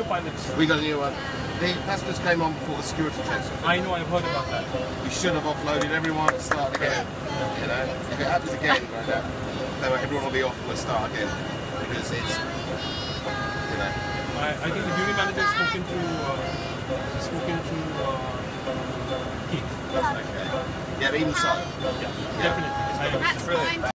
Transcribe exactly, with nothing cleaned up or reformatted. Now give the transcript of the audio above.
pilots. We got a new one. The passengers came on before the security checks. I know, I've heard about that. We should have offloaded everyone and started again. You know, if it happens again like that, then everyone will be off and we'll start again. Because it's, you know. I, I think the duty manager has spoken to, uh, spoken to uh, Keith. Okay. Yeah, even so. Yeah, Yeah. definitely. That's fine.